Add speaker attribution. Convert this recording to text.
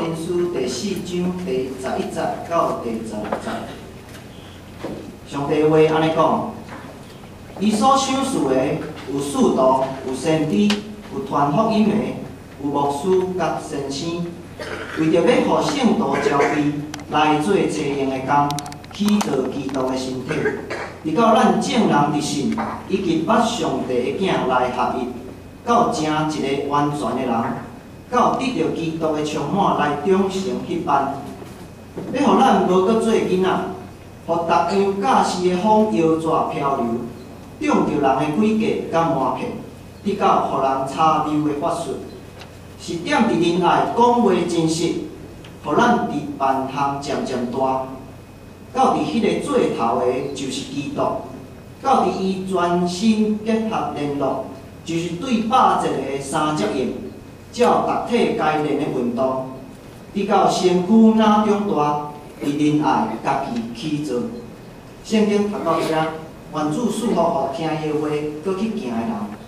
Speaker 1: 经书第4章第11节到第16节。上帝话安尼讲：伊所想事的，有使徒，有先知，有传福音的，有牧师甲先生，为着要互圣徒招庇来做齐用的工，起造基督的身体，直到咱众人伫信以及捌上帝的囝来合一，到成一个完全的人。 到得到基督的充满来长成迄般，要互咱无搁做囡仔，互逐样假死的风摇拽漂流，中着人的诡计甲瞒骗，直到互人差谬的法术，是点伫仁爱讲话真实，互咱伫万项渐渐大，到伫迄个最头的就是基督，到伫伊全身结合联络，就是对百节的三角形。 照逐体该练的运动，直到身躯哪长大，以仁爱家己起造。圣经读到遮，愿主赐福互听伊的话，搁去行的人。